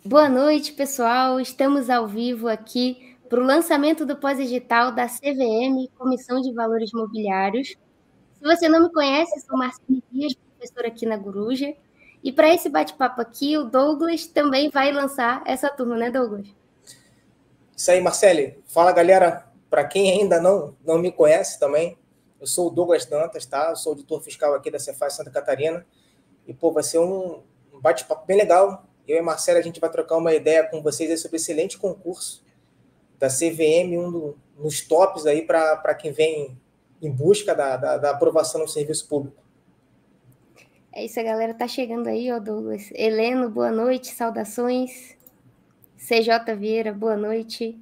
Boa noite, pessoal. Estamos ao vivo aqui para o lançamento do pós-edital da CVM, Comissão de Valores Mobiliários. Se você não me conhece, sou Marcele Dias, professora aqui na Guruja. E para esse bate-papo aqui, o Douglas também vai lançar essa turma, né, Douglas? Isso aí, Marcele. Fala, galera. Para quem ainda não me conhece também, eu sou o Douglas Dantas, tá? Eu sou auditor fiscal aqui da Cefaz Santa Catarina. E, pô, vai ser um bate-papo bem legal. Eu e a Marcela, a gente vai trocar uma ideia com vocês aí sobre esse excelente concurso da CVM, dos tops aí para quem vem em busca da aprovação no serviço público. É isso, a galera tá chegando aí, ó, Douglas. Heleno, boa noite, saudações. CJ Vieira, boa noite.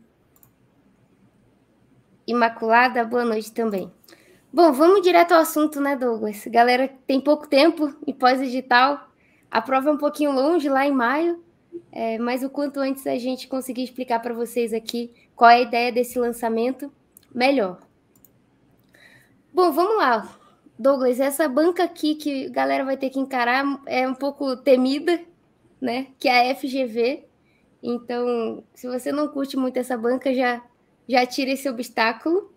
Imaculada, boa noite também. Bom, vamos direto ao assunto, né, Douglas? Galera, tem pouco tempo e pós-edital. A prova é um pouquinho longe, lá em maio, mas o quanto antes a gente conseguir explicar para vocês aqui qual é a ideia desse lançamento, melhor. Bom, vamos lá. Douglas, essa banca aqui que a galera vai ter que encarar é um pouco temida, né? Que é a FGV. Então, se você não curte muito essa banca, já tira esse obstáculo.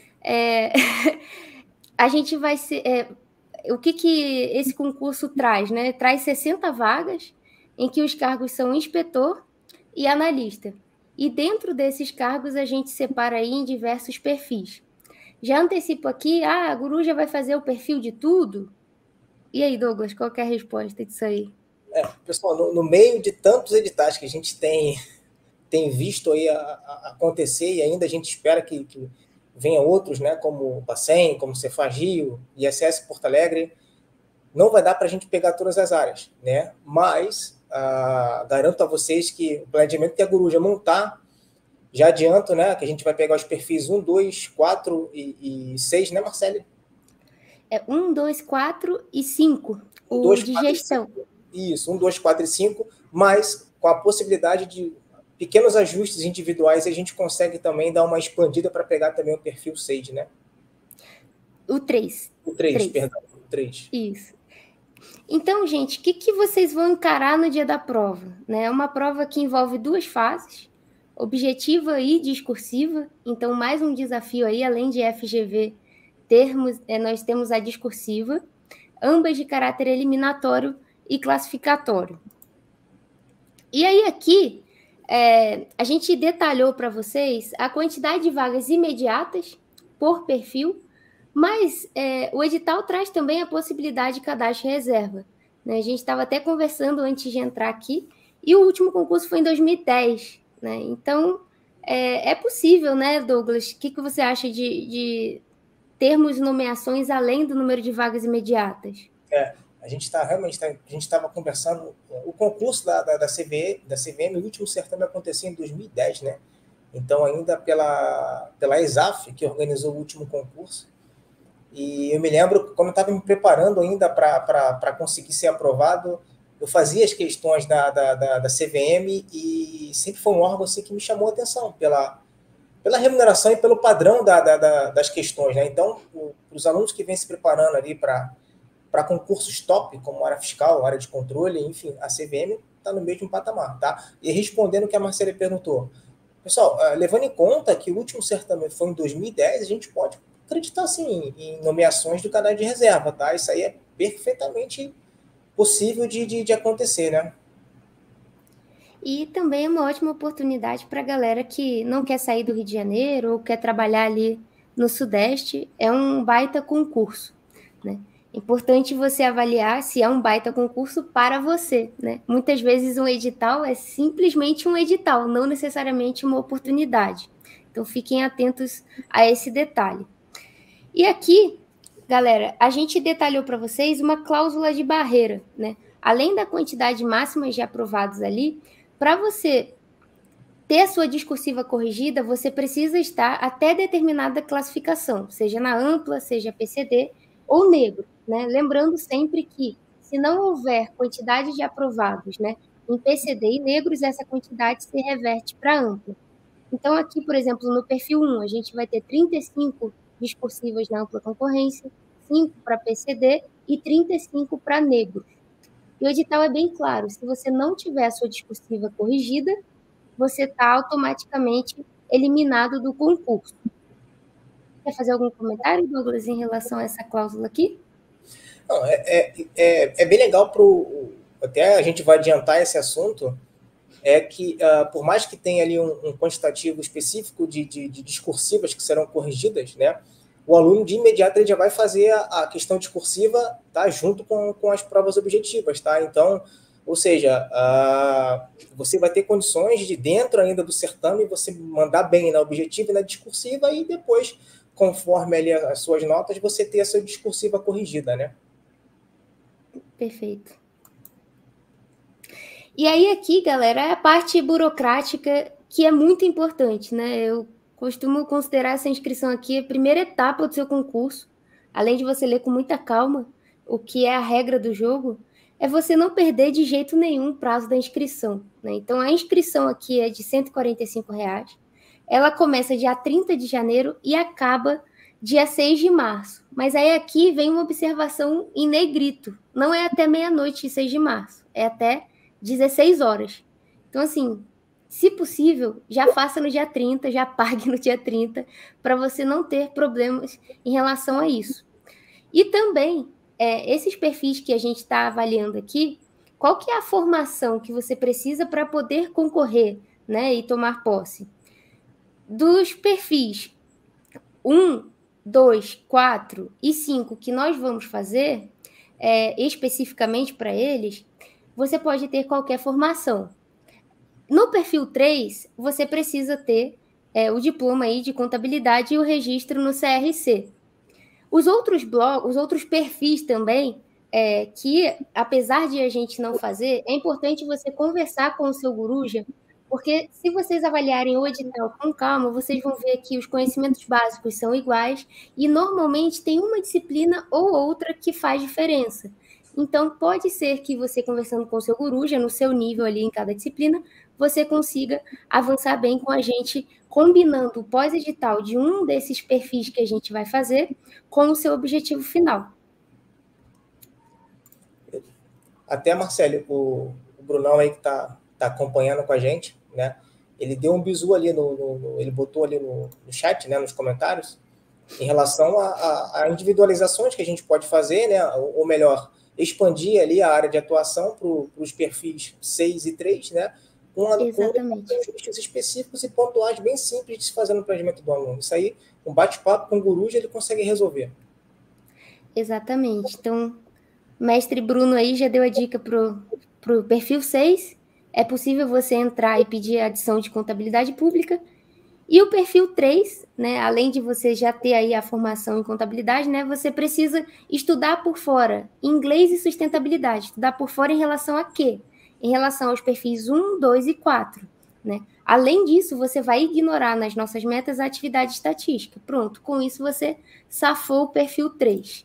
A gente vai ser. O que esse concurso traz, né? Traz 60 vagas, em que os cargos são inspetor e analista. E dentro desses cargos a gente separa aí em diversos perfis. Já antecipo aqui, a Guru já vai fazer o perfil de tudo? E aí, Douglas, qual é a resposta disso aí? Pessoal, no meio de tantos editais que a gente tem visto aí acontecer e ainda a gente espera que venha outros, né, como o Bacen, como o Cefaz Rio, ISS Porto Alegre, não vai dar para a gente pegar todas as áreas, né? Mas garanto a vocês que o planejamento que a Guruja montar, já adianto, né, que a gente vai pegar os perfis 1, 2, 4 e 6, né, Marcele? 1, 2, 4 e 5, 1, o 2, de 4 e gestão. 5. Isso, 1, 2, 4 e 5, mas com a possibilidade de pequenos ajustes individuais, a gente consegue também dar uma expandida para pegar também o perfil 6, né? O 3. O 3, perdão, o 3. Isso. Então, gente, o que vocês vão encarar no dia da prova? Né? É uma prova que envolve duas fases, objetiva e discursiva. Então, mais um desafio aí, além de FGV, nós temos a discursiva, ambas de caráter eliminatório e classificatório. E aí, aqui, a gente detalhou para vocês a quantidade de vagas imediatas por perfil, mas o edital traz também a possibilidade de cadastro e reserva. Né? A gente estava até conversando antes de entrar aqui, e o último concurso foi em 2010. Né? Então, é possível, né, Douglas? O que você acha de termos nomeações além do número de vagas imediatas? A gente está realmente, a gente estava conversando, o concurso da CVM, o último certame aconteceu em 2010, né? Então, ainda pela ESAF, que organizou o último concurso. E eu me lembro, quando eu estava me preparando ainda para conseguir ser aprovado, eu fazia as questões da CVM e sempre foi um órgão assim, que me chamou a atenção pela remuneração e pelo padrão das questões. Né? Então, os alunos que vêm se preparando ali para concursos top, como área fiscal, área de controle, enfim, a CVM está no mesmo patamar. Tá? E respondendo o que a Marcela perguntou, pessoal, levando em conta que o último certame foi em 2010, a gente pode acreditar sim em nomeações do cadastro de reserva, tá? Isso aí é perfeitamente possível de acontecer, né? E também é uma ótima oportunidade para a galera que não quer sair do Rio de Janeiro ou quer trabalhar ali no Sudeste. É um baita concurso, né? Importante você avaliar se é um baita concurso para você, né? Muitas vezes um edital é simplesmente um edital, não necessariamente uma oportunidade. Então fiquem atentos a esse detalhe. E aqui, galera, a gente detalhou para vocês uma cláusula de barreira, né? Além da quantidade máxima de aprovados ali, para você ter a sua discursiva corrigida, você precisa estar até determinada classificação, seja na ampla, seja PCD ou negro, né? Lembrando sempre que, se não houver quantidade de aprovados, né, em PCD e negros, essa quantidade se reverte para ampla. Então, aqui, por exemplo, no perfil 1, a gente vai ter 35 discursivas na ampla concorrência, 5 para PCD e 35 para negros. E o edital é bem claro, se você não tiver a sua discursiva corrigida, você está automaticamente eliminado do concurso. Quer fazer algum comentário, Douglas, em relação a essa cláusula aqui? Não, é bem legal até a gente vai adiantar esse assunto, é que por mais que tenha ali um quantitativo específico de discursivas que serão corrigidas, né, o aluno de imediato ele já vai fazer a questão discursiva, tá, junto com as provas objetivas, tá? Então, ou seja, você vai ter condições de, dentro ainda do certame, você mandar bem na objetiva e na discursiva, e depois, conforme ali as suas notas, você ter a sua discursiva corrigida, né? Perfeito. E aí aqui, galera, é a parte burocrática que é muito importante, né? Eu costumo considerar essa inscrição aqui a primeira etapa do seu concurso, além de você ler com muita calma o que é a regra do jogo, é você não perder de jeito nenhum o prazo da inscrição, né? Então, a inscrição aqui é de R$ 145, ela começa dia 30 de janeiro e acaba dia 6 de março. Mas aí aqui vem uma observação em negrito, não é até meia-noite de 6 de março, é até 16 horas. Então, assim, se possível, já faça no dia 30, já pague no dia 30, para você não ter problemas em relação a isso. E também, esses perfis que a gente está avaliando aqui, qual que é a formação que você precisa para poder concorrer, né, e tomar posse? Dos perfis 1, 2, 4 e 5 que nós vamos fazer, especificamente para eles, você pode ter qualquer formação. No perfil 3, você precisa ter o diploma aí de contabilidade e o registro no CRC. Os outros perfis também, que apesar de a gente não fazer, é importante você conversar com o seu guruja, porque se vocês avaliarem o edital com calma, vocês vão ver que os conhecimentos básicos são iguais e normalmente tem uma disciplina ou outra que faz diferença. Então, pode ser que você conversando com o seu guruja, no seu nível ali em cada disciplina, você consiga avançar bem com a gente, combinando o pós-edital de um desses perfis que a gente vai fazer com o seu objetivo final. Até, Marcelo, o Brunão aí que está acompanhando com a gente, né? Ele deu um bizu ali, ele botou ali no chat, né, nos comentários, em relação a individualizações que a gente pode fazer, né? Ou melhor, expandir ali a área de atuação para os perfis 6 e 3, né? Com ajustes específicos e pontuais bem simples de se fazer no planejamento do aluno. Isso aí, um bate-papo com o Guruja, ele consegue resolver. Exatamente. Então, mestre Bruno aí já deu a dica para o perfil 6. É possível você entrar e pedir a adição de contabilidade pública. E o perfil 3, né, além de você já ter aí a formação em contabilidade, né, você precisa estudar por fora inglês e sustentabilidade. Estudar por fora em relação a quê? Em relação aos perfis 1, 2 e 4. Né? Além disso, você vai ignorar nas nossas metas a atividade estatística. Pronto, com isso você safou o perfil 3.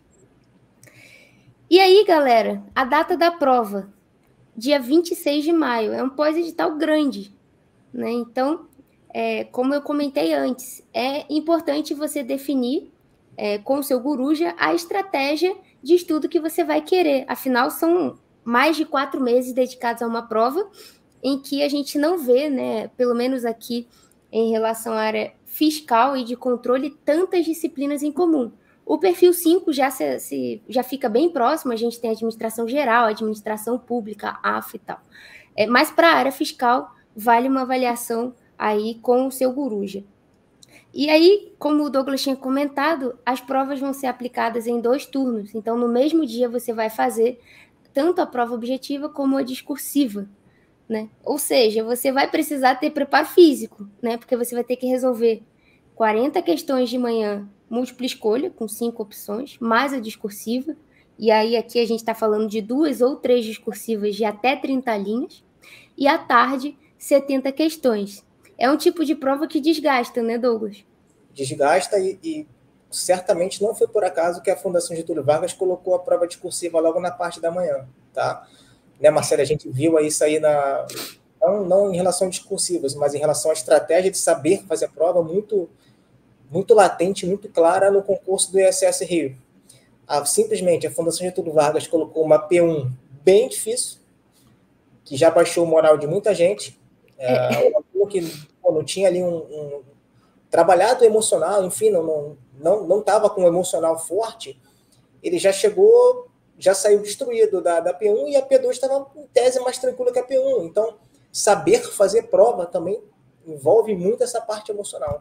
E aí, galera, a data da prova, dia 26 de maio, é um pós-edital grande, né? Então, como eu comentei antes, é importante você definir com o seu guruja a estratégia de estudo que você vai querer. Afinal, são mais de 4 meses dedicados a uma prova em que a gente não vê, né, pelo menos aqui em relação à área fiscal e de controle, tantas disciplinas em comum. O perfil 5 já fica bem próximo, a gente tem administração geral, administração pública, AF e tal. Mas para a área fiscal, vale uma avaliação aí com o seu guruja. E aí, como o Douglas tinha comentado, as provas vão ser aplicadas em 2 turnos. Então, no mesmo dia, você vai fazer tanto a prova objetiva como a discursiva, né? Ou seja, você vai precisar ter preparo físico, né? Porque você vai ter que resolver 40 questões de manhã, múltipla escolha, com 5 opções, mais a discursiva. E aí, aqui a gente está falando de 2 ou 3 discursivas de até 30 linhas. E à tarde, 70 questões. É um tipo de prova que desgasta, né, Douglas? Desgasta e certamente não foi por acaso que a Fundação Getúlio Vargas colocou a prova discursiva logo na parte da manhã, tá? Né, Marcelo, a gente viu isso aí não em relação a discursivas, mas em relação à estratégia de saber fazer a prova muito, muito latente, muito clara no concurso do ISS Rio. Simplesmente a Fundação Getúlio Vargas colocou uma P1 bem difícil, que já baixou o moral de muita gente. Um aluno que não tinha ali um trabalhado emocional, enfim, não estava com um emocional forte, ele já chegou, já saiu destruído da P1 e a P2 estava em tese mais tranquila que a P1. Então, saber fazer prova também envolve muito essa parte emocional.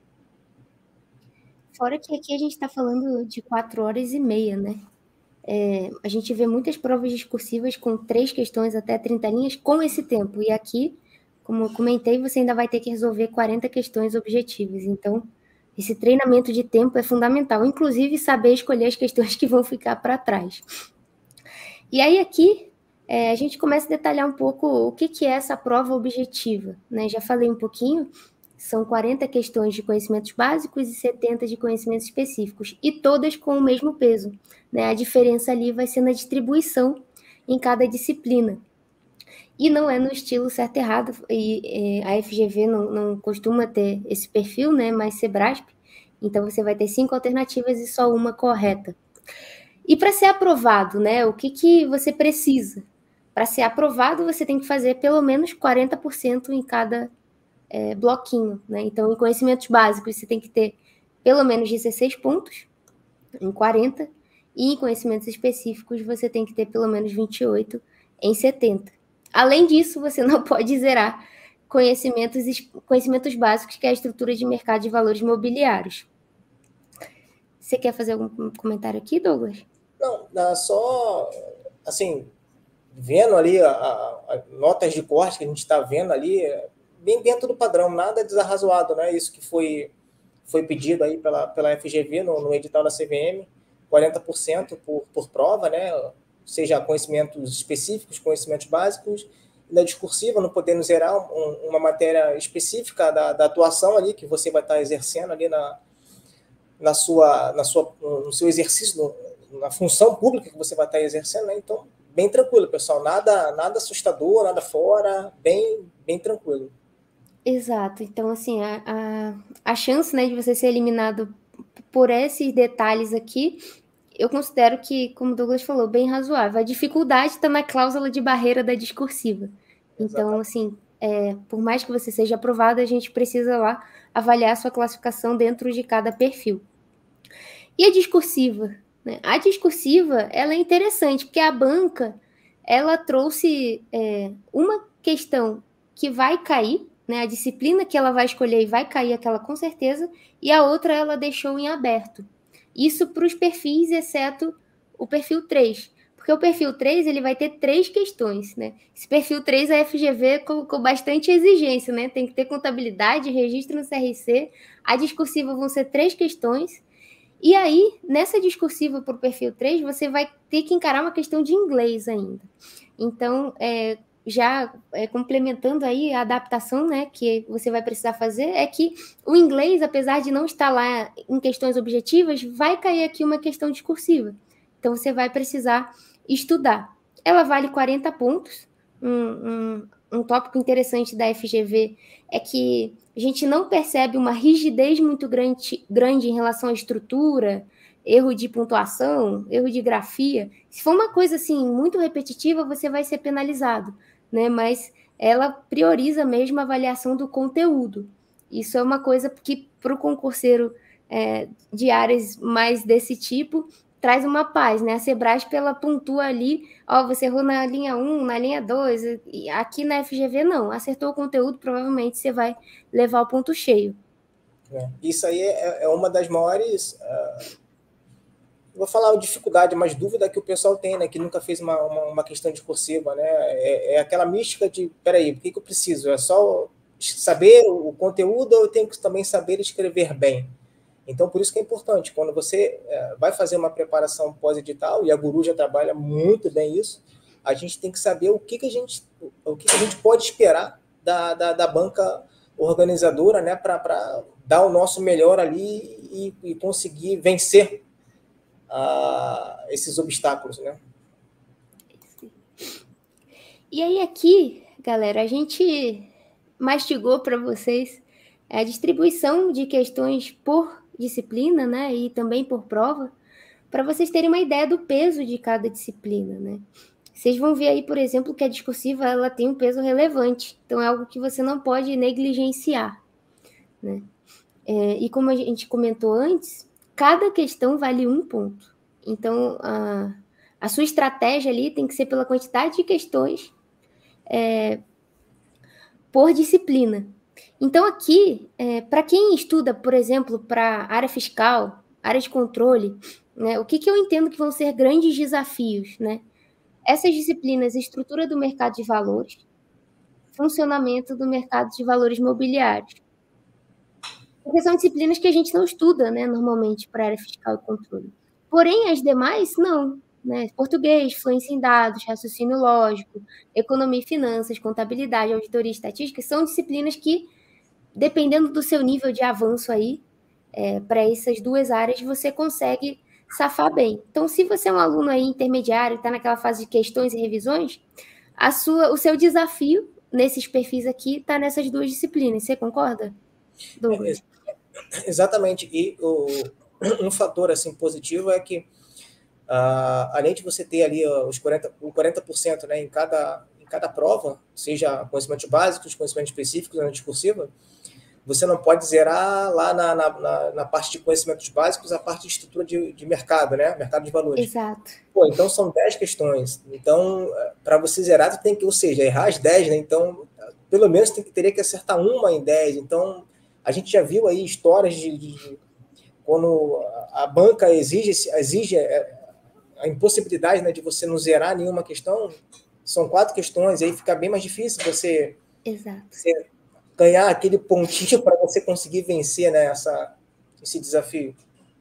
Fora que aqui a gente está falando de 4h30, né? A gente vê muitas provas discursivas com 3 questões até 30 linhas com esse tempo. E aqui, como eu comentei, você ainda vai ter que resolver 40 questões objetivas. Então, esse treinamento de tempo é fundamental. Inclusive, saber escolher as questões que vão ficar para trás. E aí, aqui, a gente começa a detalhar um pouco o que é essa prova objetiva, né? Já falei um pouquinho. São 40 questões de conhecimentos básicos e 70 de conhecimentos específicos, e todas com o mesmo peso, né? A diferença ali vai ser na distribuição em cada disciplina. E não é no estilo certo e errado, e a FGV não costuma ter esse perfil, né? Mas Sebrasp, então você vai ter 5 alternativas e só uma correta. E para ser aprovado, né? O que você precisa? Para ser aprovado, você tem que fazer pelo menos 40% em cada bloquinho, né? Então, em conhecimentos básicos, você tem que ter pelo menos 16 pontos em 40, e em conhecimentos específicos, você tem que ter pelo menos 28 em 70. Além disso, você não pode zerar conhecimentos básicos, que é a estrutura de mercado de valores mobiliários. Você quer fazer algum comentário aqui, Douglas? Não, só, assim, vendo ali a notas de corte que a gente está vendo ali, bem dentro do padrão, nada desarrazoado, né? Isso que foi pedido aí pela FGV no edital da CVM, 40% por prova, né? Seja conhecimentos específicos, conhecimentos básicos, e na discursiva, não podendo zerar uma matéria específica da atuação ali, que você vai estar exercendo ali no seu exercício, na função pública que você vai estar exercendo, né? Então, bem tranquilo, pessoal, nada assustador, nada fora, bem tranquilo. Exato. Então, assim, a chance, né, de você ser eliminado por esses detalhes aqui, eu considero que, como o Douglas falou, bem razoável. A dificuldade está na cláusula de barreira da discursiva. Então, assim, por mais que você seja aprovado, a gente precisa lá avaliar a sua classificação dentro de cada perfil. E a discursiva? Né? A discursiva, ela é interessante, porque a banca, ela trouxe uma questão que vai cair, né? A disciplina que ela vai escolher vai cair aquela com certeza, e a outra ela deixou em aberto. Isso para os perfis, exceto o perfil 3. Porque o perfil 3 ele vai ter 3 questões, né? Esse perfil 3 a FGV colocou bastante exigência, né? Tem que ter contabilidade, registro no CRC. A discursiva vão ser 3 questões. E aí, nessa discursiva para o perfil 3, você vai ter que encarar uma questão de inglês ainda. Então, já complementando aí a adaptação, né, que você vai precisar fazer, é que o inglês, apesar de não estar lá em questões objetivas, vai cair aqui uma questão discursiva. Então, você vai precisar estudar. Ela vale 40 pontos. Um tópico interessante da FGV é que a gente não percebe uma rigidez muito grande em relação à estrutura, erro de pontuação, erro de grafia. Se for uma coisa assim muito repetitiva, você vai ser penalizado, né? Mas ela prioriza mesmo a avaliação do conteúdo. Isso é uma coisa que para o concurseiro de áreas mais desse tipo traz uma paz, né? A Sebrasp, ela pontua ali, você errou na linha 1, na linha 2, e aqui na FGV não, acertou o conteúdo, provavelmente você vai levar o ponto cheio. Isso aí é uma das maiores, vou falar dificuldade, mas dúvida que o pessoal tem, né? Que nunca fez uma questão discursiva, né? É aquela mística de, peraí, por que eu preciso? É só saber o conteúdo ou eu tenho que também saber escrever bem? Então, por isso que é importante, quando você vai fazer uma preparação pós-edital, e a Guru já trabalha muito bem isso, a gente tem que saber o que a gente pode esperar da banca organizadora, né, para dar o nosso melhor ali e conseguir vencer esses obstáculos, né? E aí aqui, galera, a gente mastigou para vocês a distribuição de questões por disciplina, né, e também por prova, para vocês terem uma ideia do peso de cada disciplina, né? Vocês vão ver aí, por exemplo, que a discursiva ela tem um peso relevante. Então, é algo que você não pode negligenciar, né? E como a gente comentou antes, cada questão vale um ponto. Então, a sua estratégia ali tem que ser pela quantidade de questões por disciplina. Então, aqui, para quem estuda, por exemplo, para área fiscal, área de controle, né, o que eu entendo que vão ser grandes desafios, né? Essas disciplinas, estrutura do mercado de valores, funcionamento do mercado de valores mobiliários. Porque são disciplinas que a gente não estuda, né, normalmente, para a área fiscal e controle. Porém, as demais, não. Né? Português, fluência em dados, raciocínio lógico, economia e finanças, contabilidade, auditoria e estatística, são disciplinas que, dependendo do seu nível de avanço aí, para essas duas áreas, você consegue safar bem. Então, se você é um aluno aí intermediário, está naquela fase de questões e revisões, o seu desafio nesses perfis aqui está nessas duas disciplinas. Você concorda, Douglas? Exatamente. E um fator assim positivo é que, além de você ter ali o 40%, né, em cada prova, seja conhecimentos básicos, conhecimentos específicos na discursiva, você não pode zerar lá na parte de conhecimentos básicos a parte de estrutura de mercado, né? Mercado de valores. Exato. Pô, então são 10 questões. Então, para você zerar, você tem que, ou seja, errar as 10, né? Então, pelo menos teria que acertar uma em 10. Então, a gente já viu aí histórias de quando a banca exige a impossibilidade, né, de você não zerar nenhuma questão. São 4 questões, aí fica bem mais difícil você ganhar aquele pontinho para você conseguir vencer, né, esse desafio.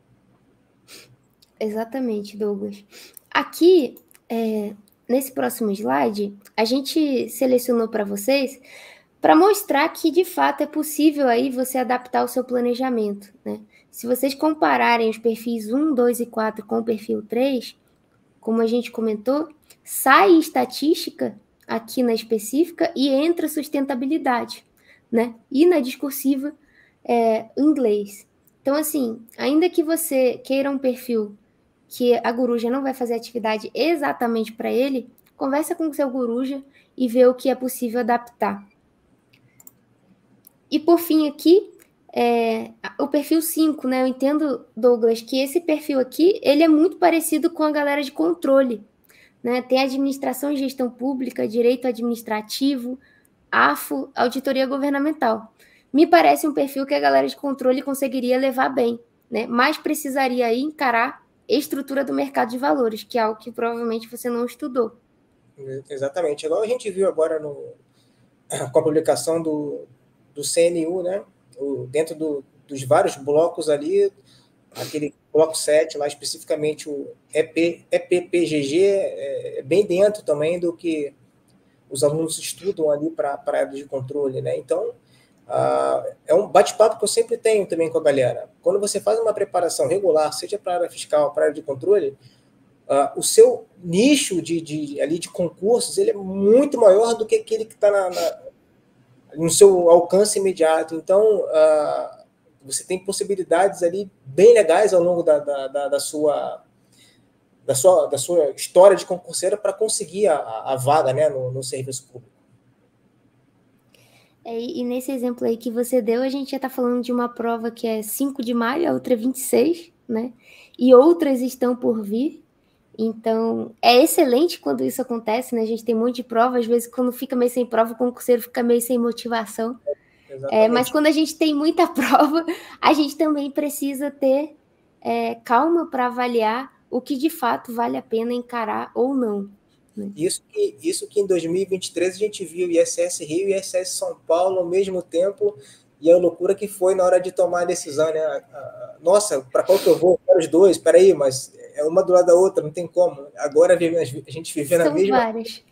Exatamente, Douglas. Aqui, nesse próximo slide, a gente selecionou para vocês para mostrar que, de fato, é possível aí você adaptar o seu planejamento, né? Se vocês compararem os perfis 1, 2 e 4 com o perfil 3, como a gente comentou, sai estatística aqui na específica e entra sustentabilidade, né? E na discursiva, inglês. Então, assim, ainda que você queira um perfil que a Guruja não vai fazer atividade exatamente para ele, conversa com o seu Guruja e vê o que é possível adaptar. E por fim aqui, o perfil 5, né? Eu entendo, Douglas, que esse perfil aqui, ele é muito parecido com a galera de controle, né? Tem administração e gestão pública, direito administrativo, AFO, auditoria governamental. Me parece um perfil que a galera de controle conseguiria levar bem, né? Mas precisaria aí encarar estrutura do mercado de valores, que é algo que provavelmente você não estudou. Exatamente. Igual a gente viu agora com a publicação do CNU, né? Dentro dos vários blocos ali, aquele bloco 7, lá especificamente o EPPGG, é bem dentro também do que os alunos estudam ali para a área de controle, né? Então, é um bate-papo que eu sempre tenho também com a galera. Quando você faz uma preparação regular, seja para a área fiscal, para a área de controle, o seu nicho ali de concursos ele é muito maior do que aquele que está no seu alcance imediato. Então, você tem possibilidades ali bem legais ao longo da sua história de concurseira para conseguir a vaga, né, no serviço público. E nesse exemplo aí que você deu, a gente já está falando de uma prova que é 5 de maio, a outra é 26, né? E outras estão por vir. Então, é excelente quando isso acontece, né? A gente tem um monte de prova, às vezes quando fica meio sem prova, o concurseiro fica meio sem motivação. Mas quando a gente tem muita prova, a gente também precisa ter calma para avaliar o que de fato vale a pena encarar ou não. Né? Isso que em 2023 a gente viu ISS Rio e ISS São Paulo ao mesmo tempo, e a loucura que foi na hora de tomar a decisão, né? Nossa, para qual que eu vou? Para os dois, peraí, mas é uma do lado da outra, não tem como. Agora a gente vive na mesma... São várias.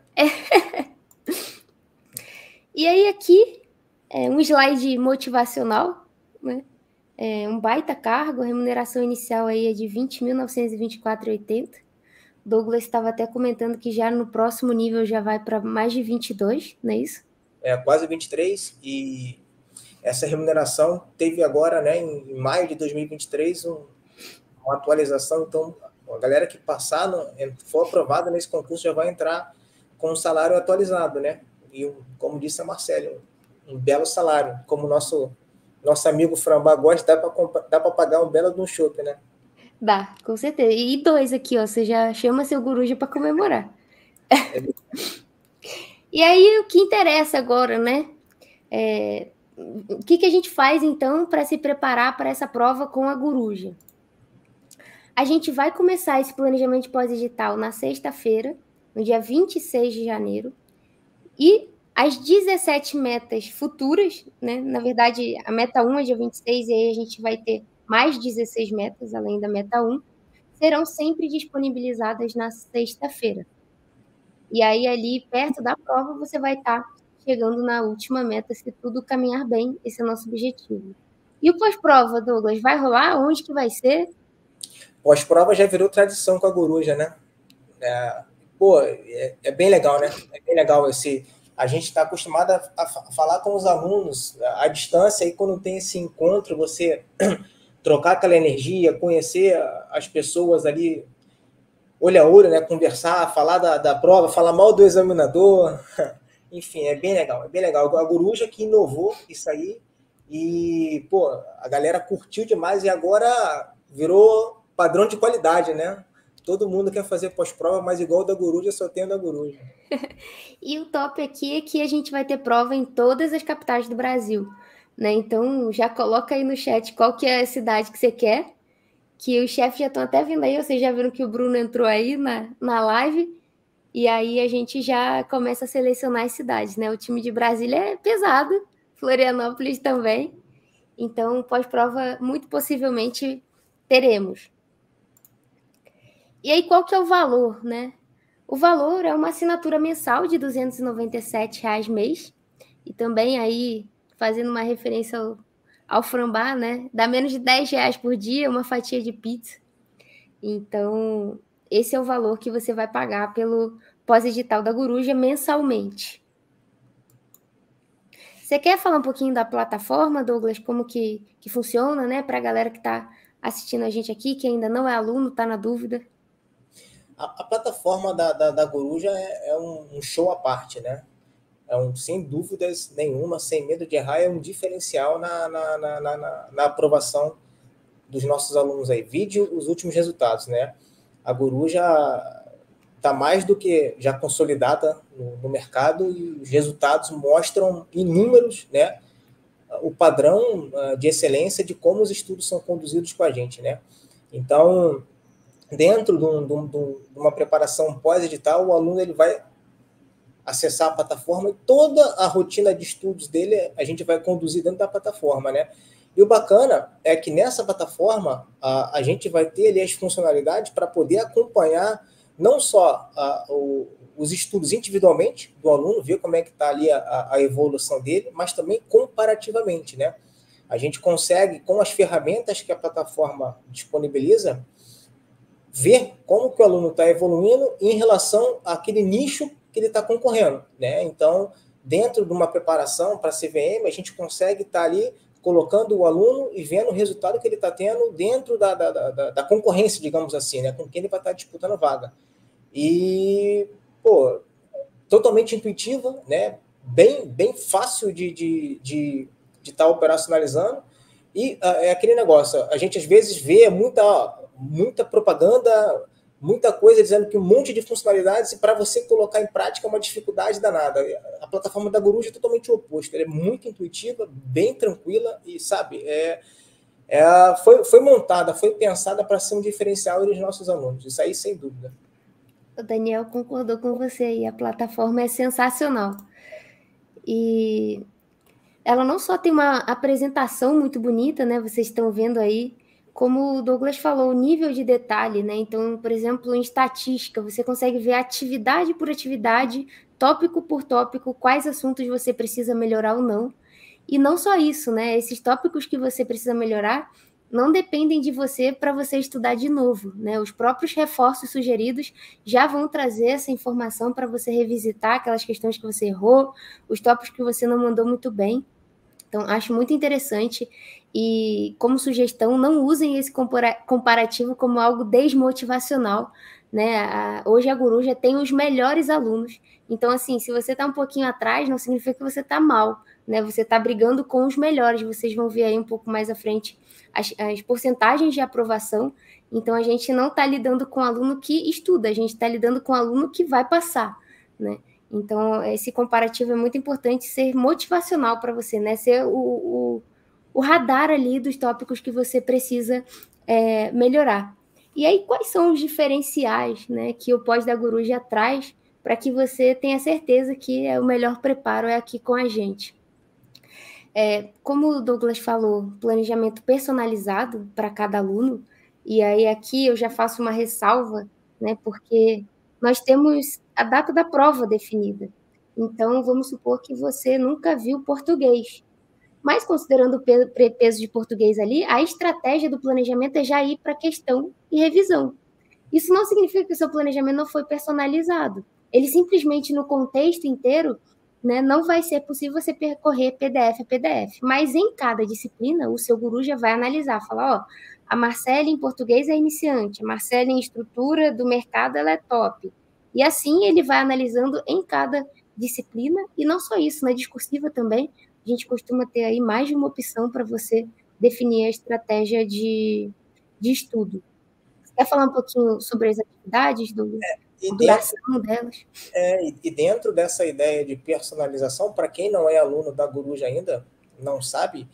E aí aqui, um slide motivacional, né? Um baita cargo, a remuneração inicial aí é de R$ 20.924,80. Douglas estava até comentando que já no próximo nível já vai para mais de 22, não é isso? Quase 23, e essa remuneração teve agora, né, em maio de 2023, uma atualização. Então, A galera que passar, for aprovada nesse concurso, já vai entrar com um salário atualizado, né? E, como disse a Marcele, um belo salário. Como nosso amigo Frambá gosta, dá para pagar um belo de um chopp, né? Dá, com certeza. E 2 aqui, ó, você já chama seu coruja para comemorar. E aí, o que interessa agora, né? O que a gente faz, então, para se preparar para essa prova com a coruja? A gente vai começar esse planejamento pós-edital na sexta-feira, no dia 26 de janeiro, e as 17 metas futuras, né? Na verdade, a meta 1 é dia 26, e aí a gente vai ter mais 16 metas, além da meta 1, serão sempre disponibilizadas na sexta-feira. E aí, ali, perto da prova, você vai estar chegando na última meta, se tudo caminhar bem. Esse é o nosso objetivo. E o pós-prova, Douglas, vai rolar? Onde que vai ser? Pós-prova já virou tradição com a coruja, né? É bem legal, né? É bem legal esse... A gente está acostumado a falar com os alunos à distância, e quando tem esse encontro, você trocar aquela energia, conhecer as pessoas ali, olho a olho, né? Conversar, falar da prova, falar mal do examinador. Enfim, é bem legal, é bem legal. A coruja que inovou isso aí, e, pô, a galera curtiu demais, e agora virou padrão de qualidade, né? Todo mundo quer fazer pós-prova, mas igual o da coruja, só tem o da coruja. E o top aqui é que a gente vai ter prova em todas as capitais do Brasil, né? Então, já coloca aí no chat qual que é a cidade que você quer, que os chefes já estão até vindo aí, vocês já viram que o Bruno entrou aí na live, e aí a gente já começa a selecionar as cidades, né? O time de Brasília é pesado, Florianópolis também, então, pós-prova, muito possivelmente, teremos. E aí, qual que é o valor, né? O valor é uma assinatura mensal de R$ 297 mês, e também aí, fazendo uma referência ao Frambá, né? Dá menos de R$ 10 por dia, uma fatia de pizza. Então, esse é o valor que você vai pagar pelo pós-edital da coruja mensalmente. Você quer falar um pouquinho da plataforma, Douglas, como que funciona, né? Para a galera que está assistindo a gente aqui, que ainda não é aluno, está na dúvida. A plataforma da coruja é um show à parte, né? Sem dúvidas nenhuma, sem medo de errar, é um diferencial na aprovação dos nossos alunos aí. Vide os últimos resultados, né? A coruja está mais do que já consolidada no mercado, e os resultados mostram em números, né, o padrão de excelência de como os estudos são conduzidos com a gente, né? Então, dentro de uma preparação pós-edital, o aluno ele vai acessar a plataforma, e toda a rotina de estudos dele a gente vai conduzir dentro da plataforma, né? E o bacana é que nessa plataforma a gente vai ter ali as funcionalidades para poder acompanhar não só os estudos individualmente do aluno, ver como é que está ali a evolução dele, mas também comparativamente, né? A gente consegue, com as ferramentas que a plataforma disponibiliza, ver como que o aluno está evoluindo em relação àquele nicho que ele está concorrendo, né? Então, dentro de uma preparação para a CVM, a gente consegue estar ali colocando o aluno e vendo o resultado que ele está tendo dentro da concorrência, digamos assim, né? Com quem ele vai estar disputando vaga. E, pô, totalmente intuitiva, né? Bem fácil de estar operacionalizando. E é aquele negócio, a gente às vezes vê muita propaganda, muita coisa dizendo que um monte de funcionalidades, e para você colocar em prática é uma dificuldade danada. A plataforma da Coruja é totalmente o oposto, ela é muito intuitiva, bem tranquila, e sabe, foi montada, foi pensada para ser um diferencial dos nossos alunos, isso aí sem dúvida. O Daniel concordou com você aí, a plataforma é sensacional. E ela não só tem uma apresentação muito bonita, né? Vocês estão vendo aí, como o Douglas falou, o nível de detalhe, né? Então, por exemplo, em estatística, você consegue ver atividade por atividade, tópico por tópico, quais assuntos você precisa melhorar ou não. E não só isso, né? Esses tópicos que você precisa melhorar não dependem de você para você estudar de novo, né? Os próprios reforços sugeridos já vão trazer essa informação para você revisitar aquelas questões que você errou, os tópicos que você não mandou muito bem. Então, acho muito interessante e, como sugestão, não usem esse comparativo como algo desmotivacional, né? Hoje a Guru já tem os melhores alunos. Então, assim, se você está um pouquinho atrás, não significa que você está mal, né? Você está brigando com os melhores. Vocês vão ver aí um pouco mais à frente as porcentagens de aprovação. Então, a gente não está lidando com aluno que estuda, a gente está lidando com aluno que vai passar, né? Então, esse comparativo é muito importante ser motivacional para você, né? Ser o radar ali dos tópicos que você precisa melhorar. E aí, quais são os diferenciais, né, que o Pós da Guru já traz para que você tenha certeza que o melhor preparo é aqui com a gente? Como o Douglas falou, planejamento personalizado para cada aluno, e aí aqui eu já faço uma ressalva, né, porque nós temos a data da prova definida. Então, vamos supor que você nunca viu português. Mas, considerando o peso de português ali, a estratégia do planejamento é já ir para questão e revisão. Isso não significa que o seu planejamento não foi personalizado. Ele simplesmente, no contexto inteiro, né, não vai ser possível você percorrer PDF a PDF. Mas em cada disciplina, o seu guru já vai analisar, falar, ó, a Marcela em português é iniciante, a Marcela em estrutura do mercado ela é top. E assim ele vai analisando em cada disciplina, e não só isso, na discursiva também, a gente costuma ter aí mais de uma opção para você definir a estratégia de estudo. Você quer falar um pouquinho sobre as atividades, a duração delas? E dentro dessa ideia de personalização, para quem não é aluno da Guruja ainda, não sabe,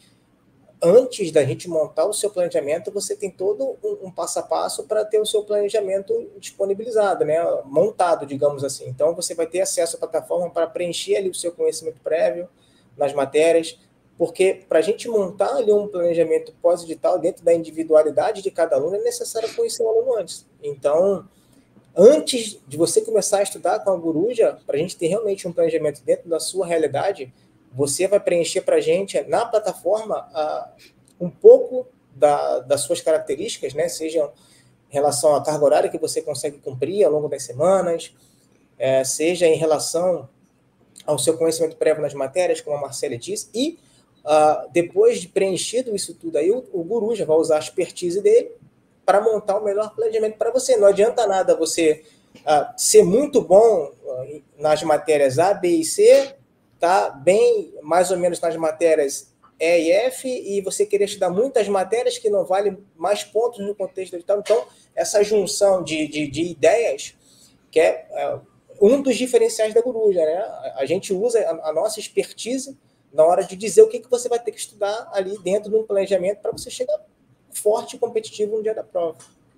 antes da gente montar o seu planejamento, você tem todo um passo a passo para ter o seu planejamento disponibilizado, né? Montado, digamos assim. Então, você vai ter acesso à plataforma para preencher ali o seu conhecimento prévio nas matérias, porque para a gente montar ali um planejamento pós-edital dentro da individualidade de cada aluno, é necessário conhecer o aluno antes. Então, antes de você começar a estudar com a Guruja, para a gente ter realmente um planejamento dentro da sua realidade, você vai preencher para a gente na plataforma um pouco das suas características, né? Seja em relação à carga horária que você consegue cumprir ao longo das semanas, seja em relação ao seu conhecimento prévio nas matérias, como a Marcela disse, e depois de preenchido isso tudo aí, o Guru já vai usar a expertise dele para montar o melhor planejamento para você. Não adianta nada você ser muito bom nas matérias A, B e C, tá bem mais ou menos nas matérias E e F, e você querer estudar muitas matérias que não valem mais pontos no contexto edital. Então, essa junção de ideias, que é um dos diferenciais da Guruja, né? A gente usa a nossa expertise na hora de dizer o que você vai ter que estudar ali dentro de um planejamento para você chegar forte e competitivo no dia da prova.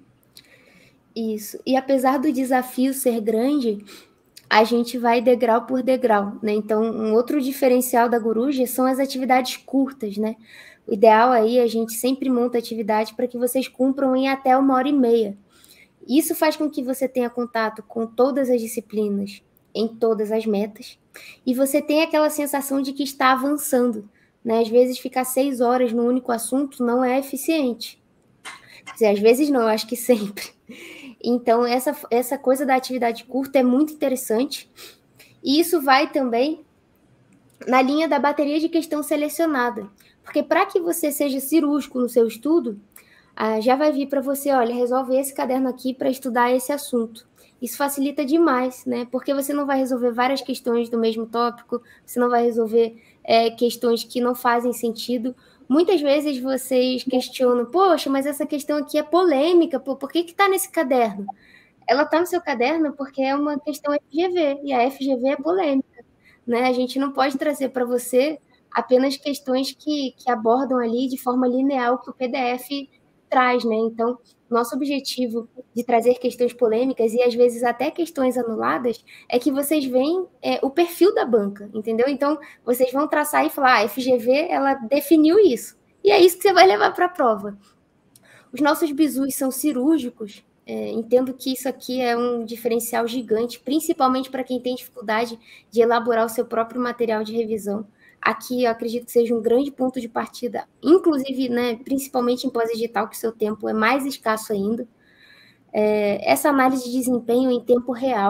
Isso. E apesar do desafio ser grande, a gente vai degrau por degrau, né? Então, um outro diferencial da Guruja são as atividades curtas, né? O ideal aí, a gente sempre monta atividade para que vocês cumpram em até 1h30. Isso faz com que você tenha contato com todas as disciplinas, em todas as metas, e você tenha aquela sensação de que está avançando, né? Às vezes, ficar 6 horas no único assunto não é eficiente. Às vezes não, eu acho que sempre. Então, essa coisa da atividade curta é muito interessante. E isso vai também na linha da bateria de questão selecionada. Porque para que você seja cirúrgico no seu estudo, já vai vir para você, olha, resolve esse caderno aqui para estudar esse assunto. Isso facilita demais, né? Porque você não vai resolver várias questões do mesmo tópico, você não vai resolver questões que não fazem sentido. Muitas vezes vocês questionam, poxa, mas essa questão aqui é polêmica, por que está nesse caderno? Ela está no seu caderno porque é uma questão FGV, e a FGV é polêmica, né? A gente não pode trazer para você apenas questões que abordam ali de forma linear o que o PDF traz, né? Então, nosso objetivo de trazer questões polêmicas e às vezes até questões anuladas é que vocês veem o perfil da banca, entendeu? Então, vocês vão traçar e falar, a FGV, ela definiu isso. E é isso que você vai levar para a prova. Os nossos bizus são cirúrgicos, entendo que isso aqui é um diferencial gigante, principalmente para quem tem dificuldade de elaborar o seu próprio material de revisão. Aqui eu acredito que seja um grande ponto de partida, inclusive, né, principalmente em pós-edital, que o seu tempo é mais escasso ainda. Essa análise de desempenho em tempo real,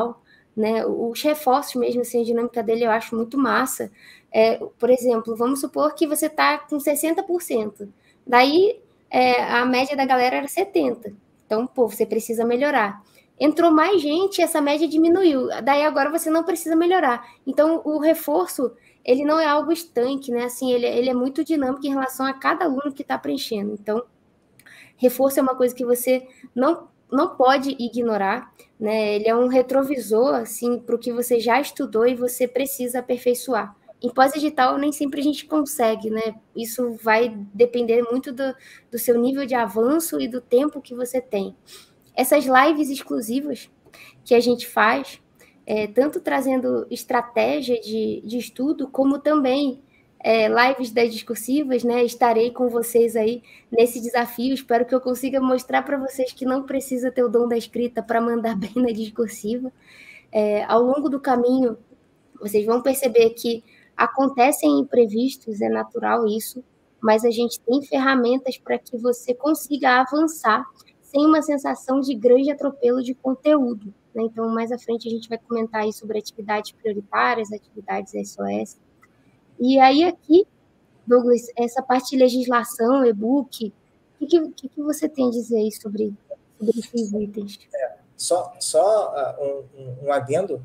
né? Os reforços mesmo, assim, a dinâmica dele eu acho muito massa. Por exemplo, vamos supor que você está com 60%. Daí, a média da galera era 70%. Então, pô, você precisa melhorar. Entrou mais gente, essa média diminuiu. Daí agora você não precisa melhorar. Então, o reforço, ele não é algo estanque, né? Assim, ele é muito dinâmico em relação a cada aluno que está preenchendo. Então, reforço é uma coisa que você não pode ignorar, né? Ele é um retrovisor, assim, para o que você já estudou e você precisa aperfeiçoar. Em pós-edital, nem sempre a gente consegue, né? Isso vai depender muito do seu nível de avanço e do tempo que você tem. Essas lives exclusivas que a gente faz, tanto trazendo estratégia de estudo, como também lives das discursivas, né? Estarei com vocês aí nesse desafio. Espero que eu consiga mostrar para vocês que não precisa ter o dom da escrita para mandar bem na discursiva. Ao longo do caminho, vocês vão perceber que acontecem imprevistos, é natural isso, mas a gente tem ferramentas para que você consiga avançar sem uma sensação de grande atropelo de conteúdo, né? Então, mais à frente a gente vai comentar aí sobre atividades prioritárias, atividades SOS. E aí aqui, Douglas, essa parte de legislação, e-book, o que você tem a dizer aí sobre esses itens? Só um adendo,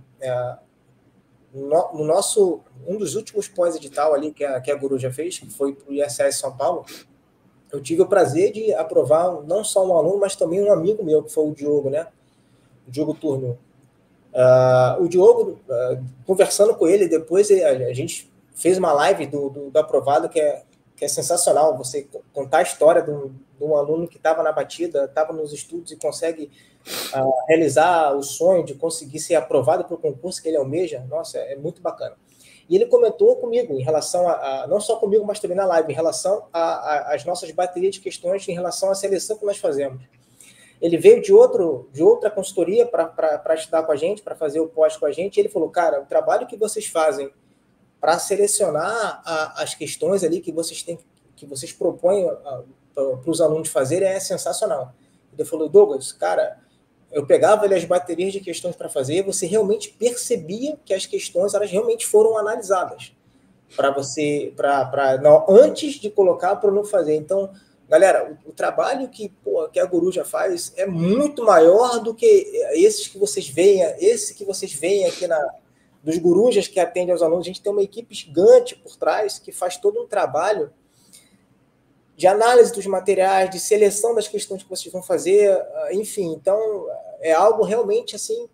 no nosso, um dos últimos pós-edital ali que a Guru já fez, que foi para o ISS São Paulo, eu tive o prazer de aprovar não só um aluno, mas também um amigo meu, que foi o Diogo, né? O Diogo Turno. O Diogo, conversando com ele, depois a gente fez uma live do aprovado que é sensacional. Você contar a história de um aluno que estava na batida, estava nos estudos e consegue realizar o sonho de conseguir ser aprovado para o concurso que ele almeja. Nossa, é muito bacana. E ele comentou comigo em relação não só comigo, mas também na live, em relação às nossas baterias de questões em relação à seleção que nós fazemos. Ele veio de outra consultoria para estudar com a gente, para fazer o pós com a gente, e ele falou, cara, o trabalho que vocês fazem para selecionar as questões ali que vocês propõem para os alunos fazerem é sensacional. Ele falou, Douglas, cara, eu pegava ali as baterias de questões para fazer, você realmente percebia que as questões elas realmente foram analisadas antes de colocar para não fazer. Então, galera, o trabalho que a Guru já faz é muito maior do que esse que vocês veem aqui dos gurujas que atendem aos alunos. A gente tem uma equipe gigante por trás que faz todo um trabalho de análise dos materiais, de seleção das questões que vocês vão fazer, enfim. Então, é algo realmente assim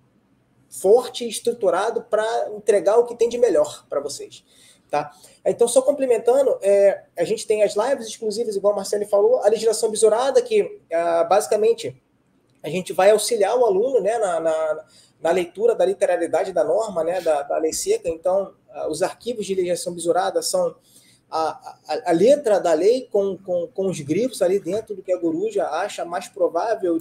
forte e estruturado para entregar o que tem de melhor para vocês. Tá? Então, só complementando, a gente tem as lives exclusivas, igual a Marcele falou, a legislação visorada, que basicamente a gente vai auxiliar o aluno, né, na leitura da literalidade da norma, né, da lei seca. Então, os arquivos de legislação visorada são a letra da lei com os grifos ali dentro do que a Guru já acha mais provável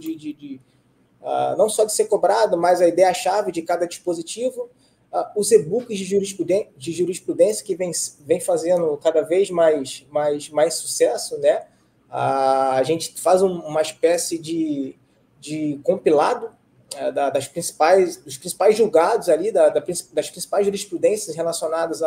não só de ser cobrado, mas a ideia-chave de cada dispositivo. Os e-books de jurisprudência que vem fazendo cada vez mais sucesso, né? A gente faz uma espécie de compilado dos principais julgados ali, das principais jurisprudências relacionadas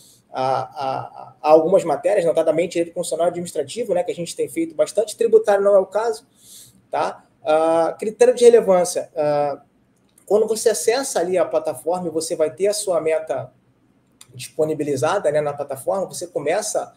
a algumas matérias, notadamente direito constitucional e administrativo, né, que a gente tem feito bastante. Tributário não é o caso, tá? Critério de relevância. Quando você acessa ali a plataforma e você vai ter a sua meta disponibilizada, né, na plataforma, você começa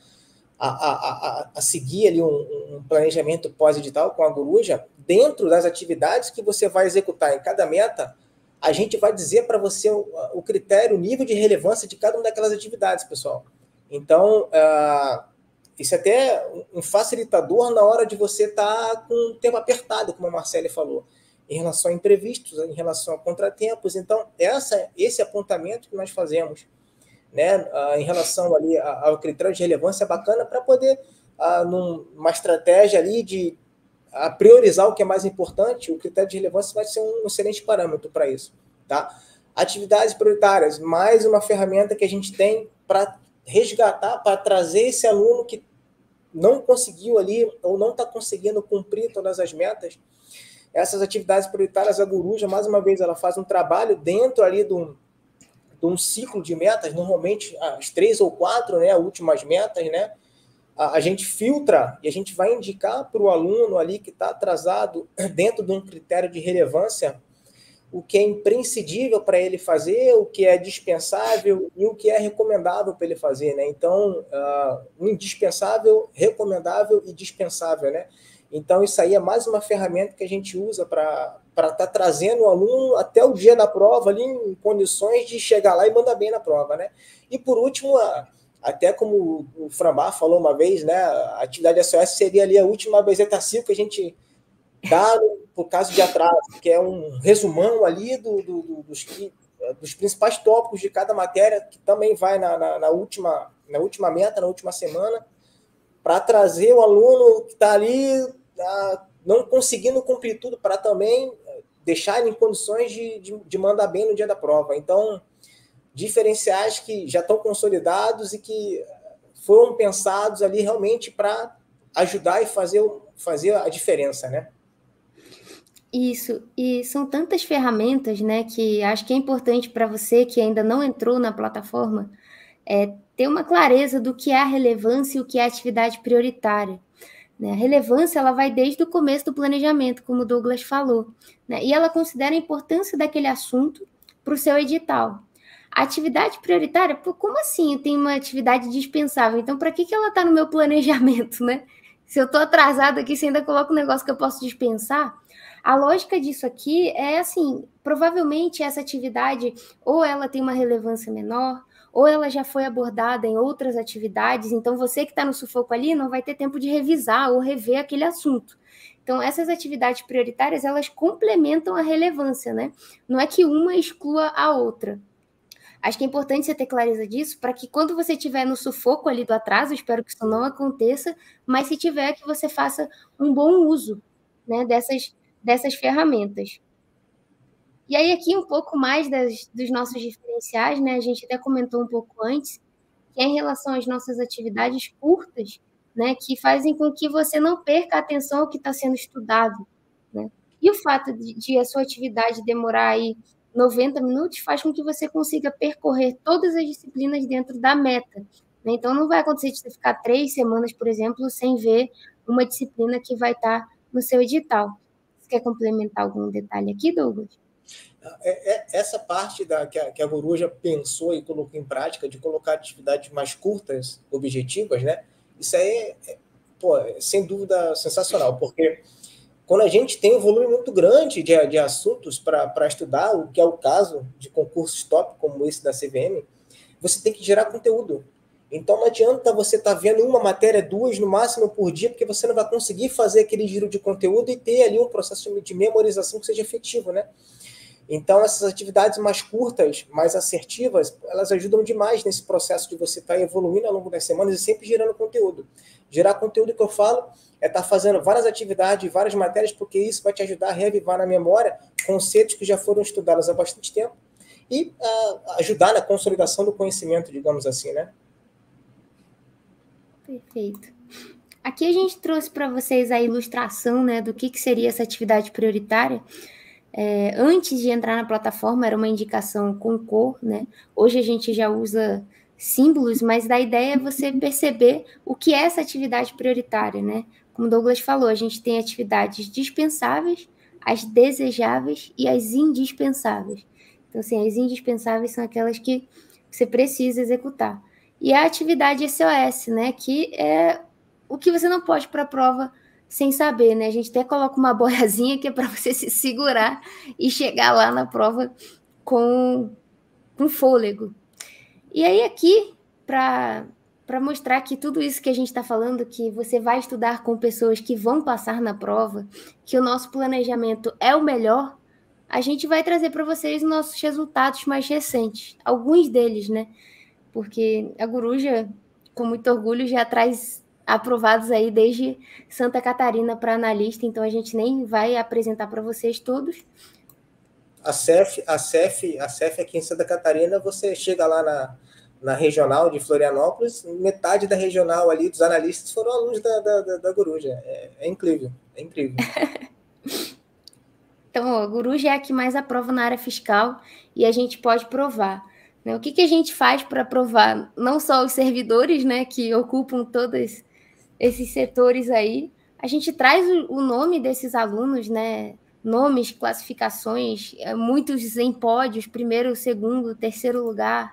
a seguir ali um planejamento pós-edital com a Guruja. Dentro das atividades que você vai executar em cada meta, a gente vai dizer para você o critério, o nível de relevância de cada uma daquelas atividades, pessoal. Então, isso é até um facilitador na hora de você estar com o tempo apertado, como a Marcele falou, em relação a imprevistos, em relação a contratempos. Então, esse apontamento que nós fazemos, né, em relação ali ao critério de relevância é bacana para poder, numa estratégia ali de priorizar o que é mais importante. O critério de relevância vai ser um excelente parâmetro para isso. Tá? Atividades prioritárias, mais uma ferramenta que a gente tem para resgatar, para trazer esse aluno que não conseguiu ali ou não está conseguindo cumprir todas as metas, Essas atividades prioritárias, a Coruja, mais uma vez, ela faz um trabalho dentro ali de um ciclo de metas, normalmente as 3 ou 4, né, últimas metas, né, a gente filtra e a gente vai indicar para o aluno ali que está atrasado, dentro de um critério de relevância, o que é imprescindível para ele fazer, o que é dispensável e o que é recomendável para ele fazer, né? Então, indispensável, recomendável e dispensável, né? Então, isso aí é mais uma ferramenta que a gente usa para estar trazendo o aluno até o dia da prova ali em condições de chegar lá e mandar bem na prova, né? E por último, até como o Frambá falou uma vez, né? A atividade SOS seria ali a última bezetacil que a gente dá por caso de atraso, que é um resumão ali dos principais tópicos de cada matéria, que também vai na última meta, na última semana, para trazer o aluno que está ali não conseguindo cumprir tudo, para também deixar ele em condições de mandar bem no dia da prova. Então, diferenciais que já estão consolidados e que foram pensados ali realmente para ajudar e fazer a diferença, né? Isso, e são tantas ferramentas, né, que acho que é importante para você que ainda não entrou na plataforma, ter uma clareza do que é a relevância e o que é a atividade prioritária. Né? A relevância ela vai desde o começo do planejamento, como o Douglas falou, né? E ela considera a importância daquele assunto para o seu edital. A atividade prioritária, pô, como assim eu tenho uma atividade dispensável? Então, para que ela está no meu planejamento, né? Se eu estou atrasado aqui, você ainda coloca um negócio que eu posso dispensar? A lógica disso aqui é assim, provavelmente essa atividade ou ela tem uma relevância menor, ou ela já foi abordada em outras atividades, então você que está no sufoco ali não vai ter tempo de revisar ou rever aquele assunto. Então, essas atividades prioritárias, elas complementam a relevância, né? Não é que uma exclua a outra. Acho que é importante você ter clareza disso, para que quando você estiver no sufoco ali do atraso, espero que isso não aconteça, mas se tiver, que você faça um bom uso, né, dessas ferramentas. E aí aqui um pouco mais dos nossos diferenciais, né? A gente até comentou um pouco antes, que é em relação às nossas atividades curtas, né? Que fazem com que você não perca a atenção ao que está sendo estudado, né? E o fato de a sua atividade demorar aí 90 minutos faz com que você consiga percorrer todas as disciplinas dentro da meta, né? Então não vai acontecer de você ficar 3 semanas, por exemplo, sem ver uma disciplina que vai estar no seu edital. Você quer complementar algum detalhe aqui, Douglas? Essa parte que a Coruja pensou e colocou em prática, de colocar atividades mais curtas, objetivas, né? Isso aí sem dúvida sensacional, porque quando a gente tem um volume muito grande de assuntos para estudar, o que é o caso de concursos top como esse da CVM, você tem que gerar conteúdo. Então não adianta você estar vendo uma matéria, 2 no máximo por dia, porque você não vai conseguir fazer aquele giro de conteúdo e ter ali um processo de memorização que seja efetivo, né? Então, essas atividades mais curtas, mais assertivas, elas ajudam demais nesse processo de você estar evoluindo ao longo das semanas e sempre gerando conteúdo. Gerar conteúdo, que eu falo, é estar fazendo várias atividades, várias matérias, porque isso vai te ajudar a reavivar na memória conceitos que já foram estudados há bastante tempo e ajudar na consolidação do conhecimento, digamos assim, né? Perfeito. Aqui a gente trouxe para vocês a ilustração, né, do que seria essa atividade prioritária. Antes de entrar na plataforma, era uma indicação com cor, né? Hoje a gente já usa símbolos, mas a ideia é você perceber o que é essa atividade prioritária, né? Como o Douglas falou, a gente tem atividades dispensáveis, as desejáveis e as indispensáveis. Então, assim, as indispensáveis são aquelas que você precisa executar. E a atividade SOS, né? Que é o que você não pode para a prova sem saber, né? A gente até coloca uma boiazinha que é para você se segurar e chegar lá na prova com fôlego. E aí aqui, para mostrar que tudo isso que a gente está falando, que você vai estudar com pessoas que vão passar na prova, que o nosso planejamento é o melhor, a gente vai trazer para vocês nossos resultados mais recentes. Alguns deles, né? Porque a Coruja, com muito orgulho, já traz aprovados aí desde Santa Catarina para analista, então a gente nem vai apresentar para vocês todos. A CEF aqui em Santa Catarina, você chega lá na regional de Florianópolis, metade da regional ali dos analistas foram alunos da Coruja. É incrível, é incrível. Então, ó, a Coruja é a que mais aprova na área fiscal e a gente pode provar. Né? O que a gente faz para provar? Não só os servidores, né, que ocupam todos esses setores aí, a gente traz o nome desses alunos, né, nomes, classificações, muitos em pódios, primeiro, segundo, terceiro lugar,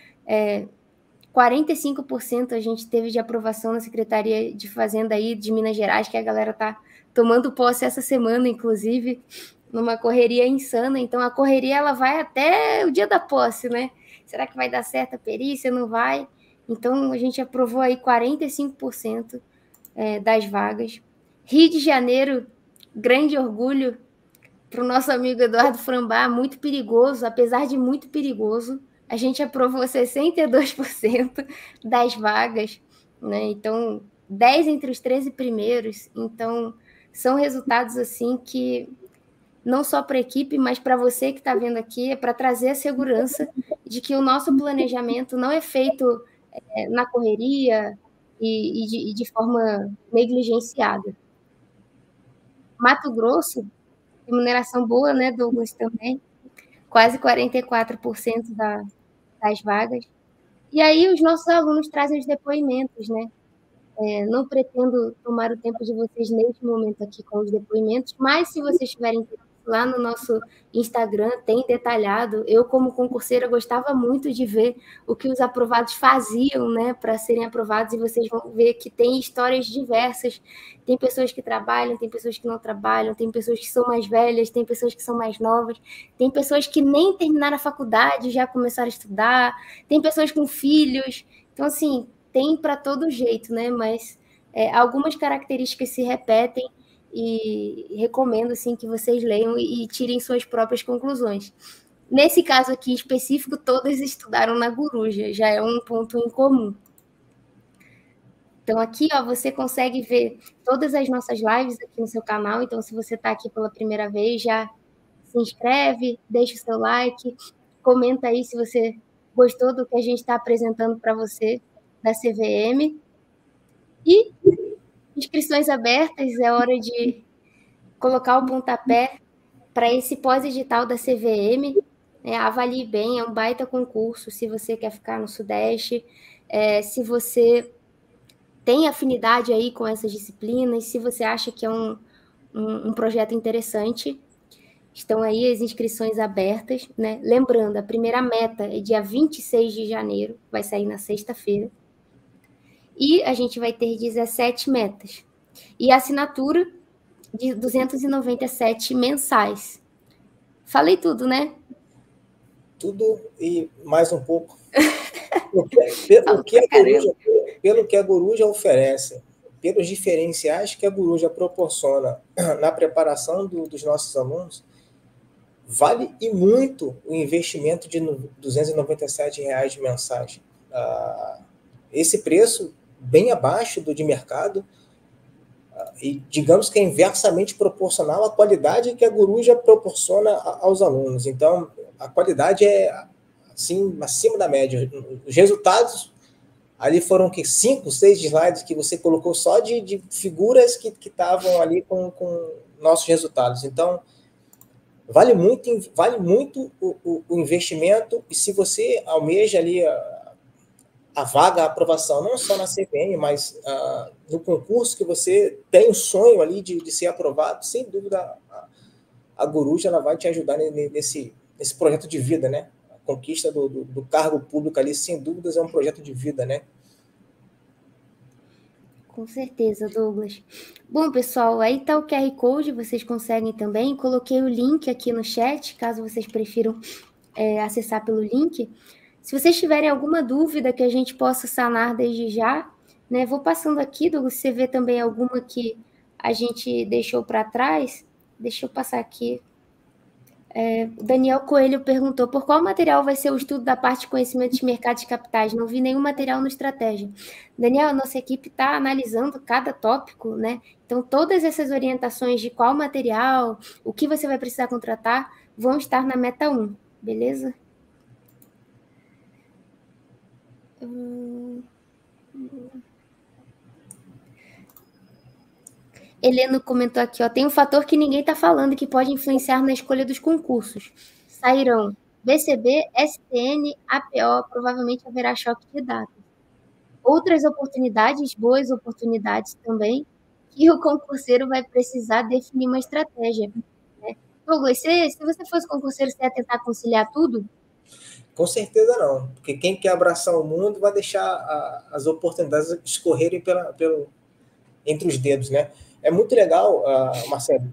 45% a gente teve de aprovação na Secretaria de Fazenda aí de Minas Gerais, que a galera está tomando posse essa semana, inclusive, numa correria insana. Então, a correria ela vai até o dia da posse, né? Será que vai dar certo a perícia? Não vai? Então, a gente aprovou aí 45% das vagas. Rio de Janeiro, grande orgulho para o nosso amigo Eduardo Frambá, muito perigoso, apesar de muito perigoso. A gente aprovou 62% das vagas, né? Então, 10 entre os 13 primeiros. Então, são resultados assim que não só para a equipe, mas para você que está vendo aqui, é para trazer a segurança de que o nosso planejamento não é feito na correria e de forma negligenciada. Mato Grosso, remuneração boa, né, Douglas, também, quase 44% das vagas. E aí os nossos alunos trazem os depoimentos, né? Não pretendo tomar o tempo de vocês neste momento aqui com os depoimentos, mas se vocês tiverem interesse, lá no nosso Instagram tem detalhado. Eu, como concurseira, gostava muito de ver o que os aprovados faziam, né, para serem aprovados, e vocês vão ver que tem histórias diversas. Tem pessoas que trabalham, tem pessoas que não trabalham, tem pessoas que são mais velhas, tem pessoas que são mais novas, tem pessoas que nem terminaram a faculdade, já começaram a estudar, tem pessoas com filhos. Então, assim, tem para todo jeito, né? Mas algumas características se repetem e recomendo assim que vocês leiam e tirem suas próprias conclusões. Nesse caso aqui específico, todos estudaram na Coruja, já é um ponto em comum. Então aqui, ó, você consegue ver todas as nossas lives aqui no seu canal. Então, se você está aqui pela primeira vez, já se inscreve, deixa o seu like, comenta aí se você gostou do que a gente está apresentando para você da CVM. E inscrições abertas, é hora de colocar o pontapé para esse pós-edital da CVM. Avalie bem, é um baita concurso se você quer ficar no Sudeste, se você tem afinidade aí com essas disciplinas, se você acha que é um projeto interessante. Estão aí as inscrições abertas, né? Lembrando, a primeira meta é dia 26 de janeiro, vai sair na sexta-feira. E a gente vai ter 17 metas. E a assinatura de 297 mensais. Falei tudo, né? Tudo e mais um pouco. Pelo que a Coruja oferece, pelos diferenciais que a Coruja proporciona na preparação dos nossos alunos, vale e muito o investimento de R$ 297 mensais. Esse preço bem abaixo do de mercado, e digamos que é inversamente proporcional à qualidade que a Coruja proporciona aos alunos. Então, a qualidade é assim, acima da média. Os resultados ali foram que 5, 6 slides que você colocou só de figuras que estavam ali com nossos resultados. Então, vale muito o investimento, e se você almeja ali a vaga, a aprovação, não só na CVM, mas no concurso que você tem o sonho ali de ser aprovado, sem dúvida a Coruja ela vai te ajudar nesse projeto de vida, né? A conquista do cargo público ali, sem dúvidas, é um projeto de vida, né? Com certeza, Douglas. Bom, pessoal, aí está o QR Code, vocês conseguem também. Coloquei o link aqui no chat, caso vocês prefiram acessar pelo link. Se vocês tiverem alguma dúvida que a gente possa sanar desde já, né? Vou passando aqui, Douglas, você vê também alguma que a gente deixou para trás. Deixa eu passar aqui. O Daniel Coelho perguntou por qual material vai ser o estudo da parte de conhecimento de mercado de capitais. Não vi nenhum material no Estratégia. Daniel, a nossa equipe está analisando cada tópico, né? Então, todas essas orientações de qual material, o que você vai precisar contratar, vão estar na Meta 1, beleza? Heleno comentou aqui, ó, tem um fator que ninguém está falando que pode influenciar na escolha dos concursos. Sairão BCB, STN, APO, provavelmente haverá choque de datas. Outras oportunidades, boas oportunidades também, que o concurseiro vai precisar definir uma estratégia. Né? Douglas, se você fosse concurseiro, você ia tentar conciliar tudo? Com certeza não, porque quem quer abraçar o mundo vai deixar as oportunidades escorrerem entre os dedos, né? É muito legal, Marcelo,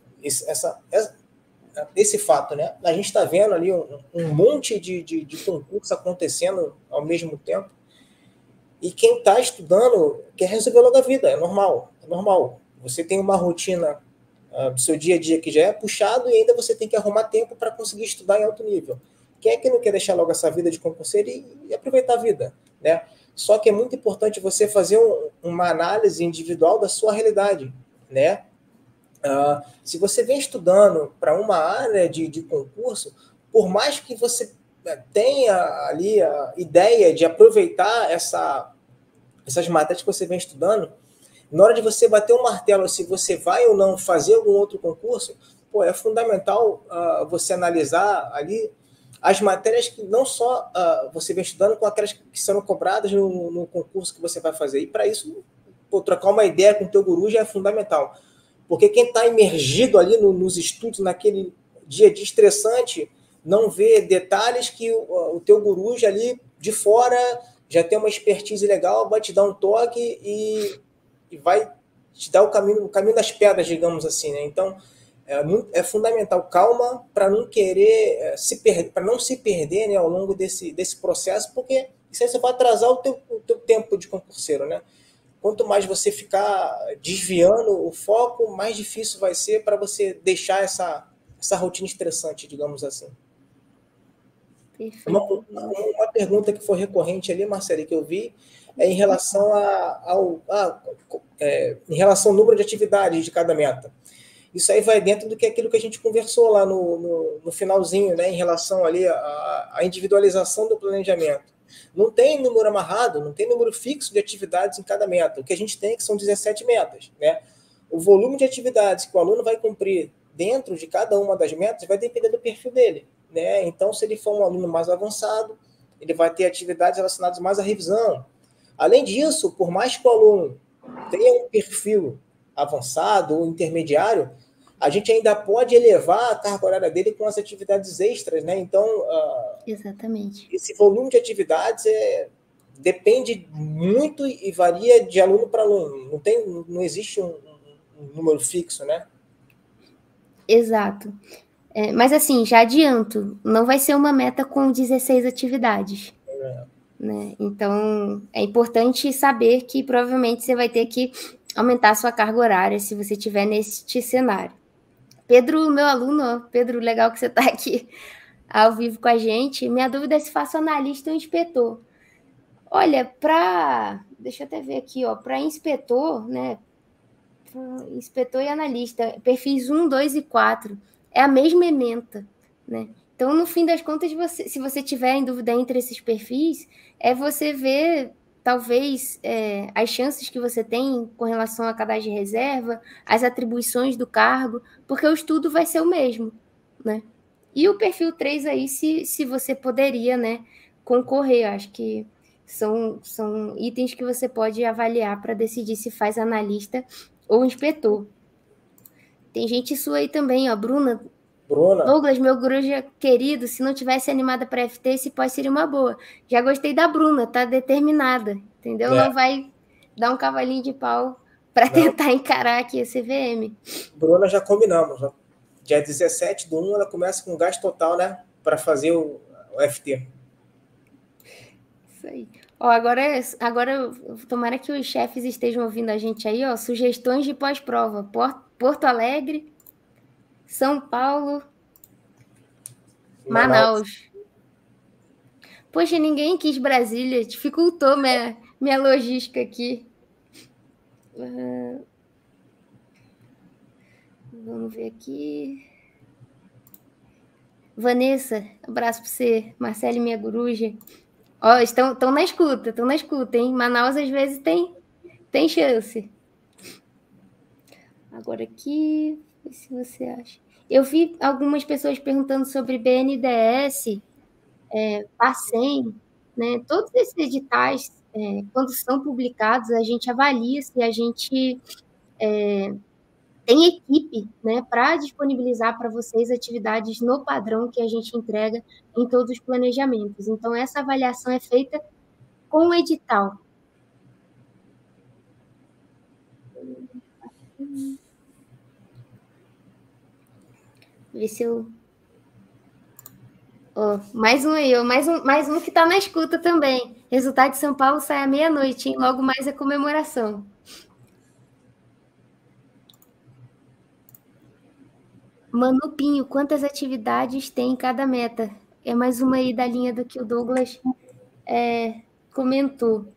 esse fato, né? A gente está vendo ali um monte de concursos acontecendo ao mesmo tempo, e quem está estudando quer resolver logo a vida, é normal, é normal. Você tem uma rotina do seu dia a dia que já é puxado e ainda você tem que arrumar tempo para conseguir estudar em alto nível. Quem é que não quer deixar logo essa vida de concurseiro e aproveitar a vida, né? Só que é muito importante você fazer uma análise individual da sua realidade, né? Se você vem estudando para uma área de concurso, por mais que você tenha ali a ideia de aproveitar essas matérias que você vem estudando, na hora de você bater o martelo se você vai ou não fazer algum outro concurso, é fundamental você analisar ali as matérias que não só você vem estudando, com aquelas que serão cobradas no concurso que você vai fazer. E para isso, trocar uma ideia com o teu guru já é fundamental. Porque quem está imergido ali nos estudos, naquele dia a dia estressante, não vê detalhes que o teu guru já ali de fora já tem uma expertise legal, vai te dar um toque e vai te dar o caminho das pedras, digamos assim, né? Então, é fundamental calma para não querer para não se perder, né, ao longo desse processo, porque isso aí você vai atrasar o teu tempo de concurseiro, né? Quanto mais você ficar desviando o foco, mais difícil vai ser para você deixar essa rotina estressante, digamos assim. Perfeito. Uma pergunta que foi recorrente ali, Marcelo, que eu vi, é em relação em relação ao número de atividades de cada meta. Isso aí vai dentro do que aquilo que a gente conversou lá no finalzinho, né, em relação ali à individualização do planejamento. Não tem número amarrado, não tem número fixo de atividades em cada meta. O que a gente tem são 17 metas, né? O volume de atividades que o aluno vai cumprir dentro de cada uma das metas vai depender do perfil dele, né? Então, se ele for um aluno mais avançado, ele vai ter atividades relacionadas mais à revisão. Além disso, por mais que o aluno tenha um perfil avançado ou intermediário, a gente ainda pode elevar a carga horária dele com as atividades extras, né? Então, exatamente. Esse volume de atividades depende muito e varia de aluno para aluno. Não existe um número fixo, né? Exato. Mas assim, já adianto, não vai ser uma meta com 16 atividades. Né? Então, é importante saber que provavelmente você vai ter que aumentar a sua carga horária se você estiver neste cenário. Pedro, meu aluno, Pedro, legal que você está aqui ao vivo com a gente. Minha dúvida é se faço analista ou inspetor. Olha, deixa eu até ver aqui, ó, para inspetor, né? Inspetor e analista, perfis 1, 2 e 4, é a mesma ementa, né? Então, no fim das contas, se você tiver em dúvida entre esses perfis, é você ver, talvez, as chances que você tem com relação a cadastro de reserva, as atribuições do cargo, porque o estudo vai ser o mesmo, né? E o perfil 3 aí, se você poderia, né, concorrer, eu acho que são itens que você pode avaliar para decidir se faz analista ou inspetor. Tem gente sua aí também, ó, Bruna. Douglas, meu coruja querido, se não tivesse animada para FT, esse pós seria uma boa. Já gostei da Bruna, tá determinada, entendeu? Não vai dar um cavalinho de pau para tentar encarar aqui a CVM. Bruna, já combinamos. Ó. Dia 17/1, ela começa com gás total, né? Para fazer o FT. Isso aí. Ó, agora, tomara que os chefes estejam ouvindo a gente aí, ó. Sugestões de pós-prova. Porto Alegre, São Paulo, Manaus. Poxa, ninguém quis Brasília. Dificultou minha logística aqui. Vamos ver aqui. Vanessa, abraço para você. Marcele, minha coruja. Ó, estão na escuta, hein? Manaus, às vezes, tem chance. agora aqui, ver se você acha. Eu vi algumas pessoas perguntando sobre BNDES, Bacen, né? Todos esses editais, quando são publicados, a gente avalia se a gente tem equipe, né, para disponibilizar para vocês atividades no padrão que a gente entrega em todos os planejamentos. Então, essa avaliação é feita com o edital. Ver se eu. Oh, mais um aí, mais um que está na escuta também. Resultado de São Paulo sai à meia-noite, hein? Logo mais é comemoração. Manupinho, quantas atividades tem em cada meta? É mais uma aí da linha do que o Douglas comentou.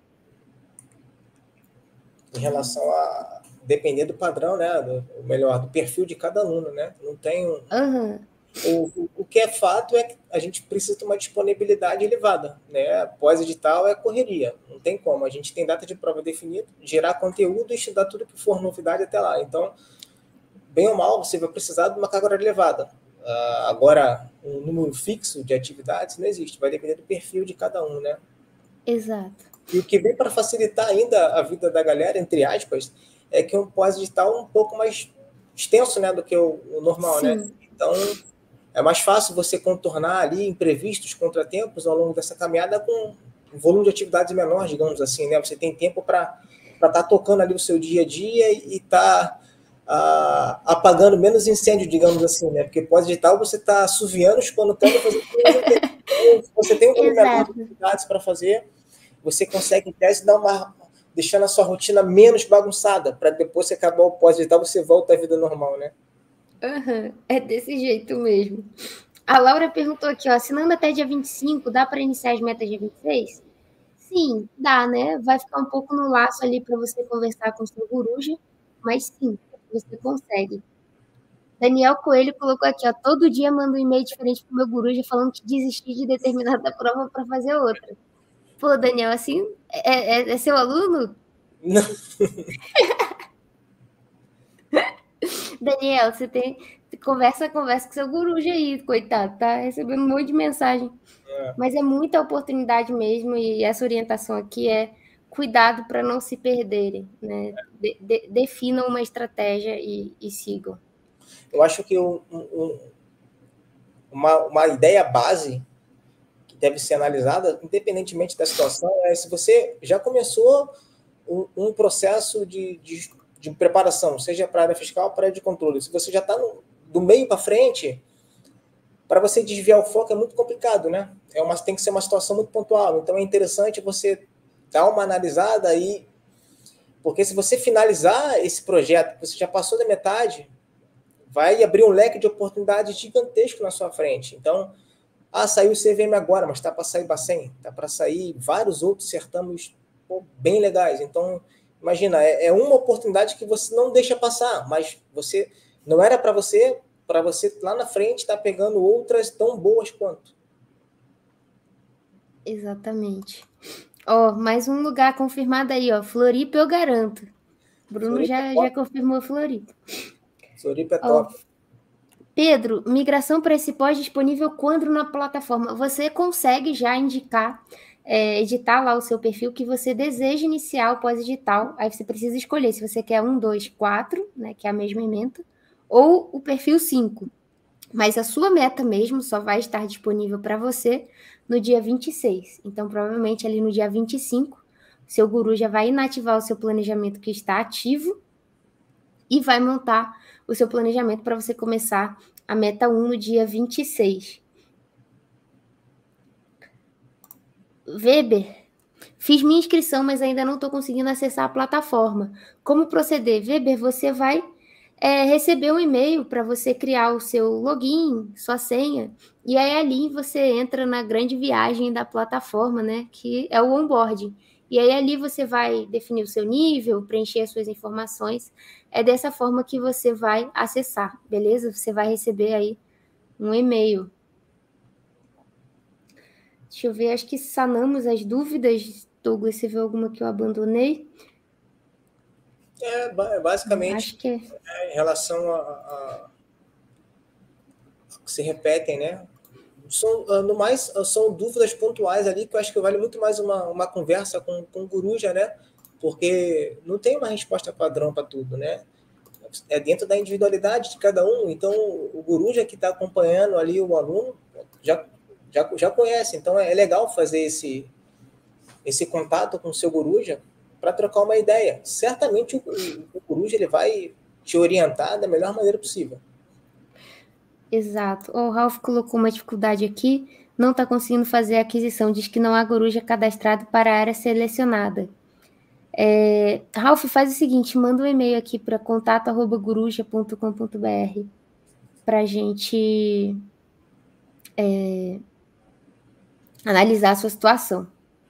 Em relação a depender do padrão, né? Do perfil de cada aluno, né? Não tem um. Uhum. O que é fato é que a gente precisa de uma disponibilidade elevada, né? Pós-edital é correria, não tem como. A gente tem data de prova definida, gerar conteúdo e estudar tudo que for novidade até lá. Então, bem ou mal, você vai precisar de uma carga horária elevada. Agora, um número fixo de atividades não existe, vai depender do perfil de cada um, né? Exato. E o que vem para facilitar ainda a vida da galera, entre aspas, é que um pós-edital um pouco mais extenso, né, do que o normal, Sim. né? Então, é mais fácil você contornar ali imprevistos, contratempos ao longo dessa caminhada com um volume de atividades menor, digamos assim, né? Você tem tempo para estar tocando ali o seu dia a dia e estar apagando menos incêndio, digamos assim, né? Porque pós-edital você está assoviando, espanutando, fazendo coisa. Você tem um volume menor de atividades para fazer, você consegue, em tese, deixando a sua rotina menos bagunçada, para depois você acabar o pós-edital, você volta à vida normal, né? Uhum. É desse jeito mesmo. A Laura perguntou aqui, ó, assinando até dia 25, dá para iniciar as metas dia 26? Sim, dá, né? Vai ficar um pouco no laço ali para você conversar com o seu coruja, mas sim, você consegue. Daniel Coelho colocou aqui, ó, todo dia manda um e-mail diferente pro meu coruja falando que desistir de determinada prova para fazer outra. Pô, Daniel, assim, é seu aluno? Não. Daniel, você tem. Conversa com seu coruja aí, coitado, tá recebendo um monte de mensagem. Mas é muita oportunidade mesmo, e essa orientação aqui é cuidado para não se perderem, né? Definam uma estratégia e sigam. Eu acho que uma ideia base que deve ser analisada, independentemente da situação, é se você já começou um processo de preparação, seja para a área fiscal ou para a área de controle. Se você já está do meio para frente, para você desviar o foco é muito complicado, né? Tem que ser uma situação muito pontual. Então é interessante você dar uma analisada aí, porque se você finalizar esse projeto, você já passou da metade, vai abrir um leque de oportunidades gigantesco na sua frente. Então, saiu o CVM agora, mas está para sair Bacen, está para sair vários outros certames bem legais. Então, imagina, é uma oportunidade que você não deixa passar, mas você não era para você lá na frente estar pegando outras tão boas quanto. Exatamente. Ó, mais um lugar confirmado aí, ó. Floripa eu garanto. Bruno Floripa já confirmou Floripa. Floripa é Ó, top. Pedro, migração para esse pós disponível quando na plataforma? Você consegue já indicar, editar lá o seu perfil que você deseja iniciar o pós-edital. Aí você precisa escolher se você quer 1, 2, 4, né, que é a mesma ementa, ou o perfil 5. Mas a sua meta mesmo só vai estar disponível para você no dia 26. Então, provavelmente ali no dia 25, seu guru já vai inativar o seu planejamento que está ativo e vai montar o seu planejamento para você começar a meta 1 no dia 26. Weber, fiz minha inscrição, mas ainda não estou conseguindo acessar a plataforma. Como proceder? Weber, você vai receber um e-mail para você criar o seu login, sua senha, e aí ali você entra na grande viagem da plataforma, né, que é o onboarding. E aí ali você vai definir o seu nível, preencher as suas informações. É dessa forma que você vai acessar, beleza? Você vai receber aí um e-mail. Deixa eu ver, acho que sanamos as dúvidas. Douglas, você viu alguma que eu abandonei? Basicamente, Acho que... em relação a que se repetem, né? No mais, são dúvidas pontuais ali que eu acho que vale muito mais uma conversa com o Guruja, né? Porque não tem uma resposta padrão para tudo, né? É dentro da individualidade de cada um. Então, o Guruja que está acompanhando ali o aluno já conhece. Então, é legal fazer esse contato com o seu Guruja para trocar uma ideia. Certamente o Guruja ele vai te orientar da melhor maneira possível. Exato. O Ralph colocou uma dificuldade aqui, não está conseguindo fazer a aquisição, diz que não há Guruja cadastrado para a área selecionada. Ralph, faz o seguinte, manda um e-mail aqui para contato@guruja.com.br para a gente analisar a sua situação.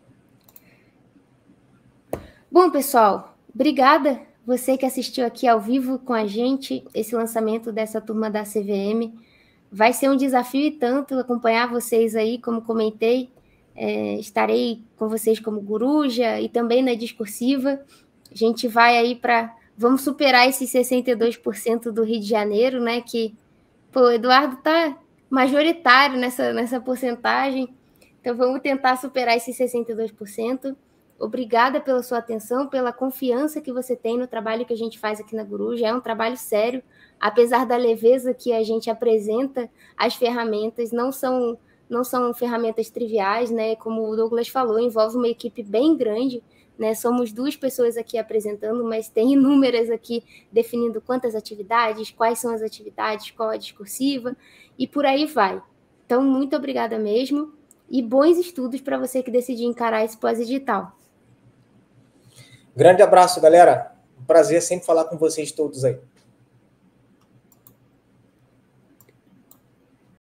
Bom, pessoal, obrigada você que assistiu aqui ao vivo com a gente esse lançamento dessa turma da CVM. Vai ser um desafio e tanto acompanhar vocês aí, como comentei. Estarei com vocês como Guruja e também na discursiva. A gente vai aí vamos superar esses 62% do Rio de Janeiro, né? Que, o Eduardo tá majoritário nessa porcentagem. Então, vamos tentar superar esses 62%. Obrigada pela sua atenção, pela confiança que você tem no trabalho que a gente faz aqui na Guruja. É um trabalho sério, apesar da leveza que a gente apresenta, as ferramentas não são ferramentas triviais, né? Como o Douglas falou, envolve uma equipe bem grande, né? Somos 2 pessoas aqui apresentando, mas tem inúmeras aqui definindo quantas atividades, quais são as atividades, qual a discursiva, e por aí vai. Então, muito obrigada mesmo, e bons estudos para você que decidir encarar esse pós-edital. Grande abraço, galera. Um prazer sempre falar com vocês todos aí.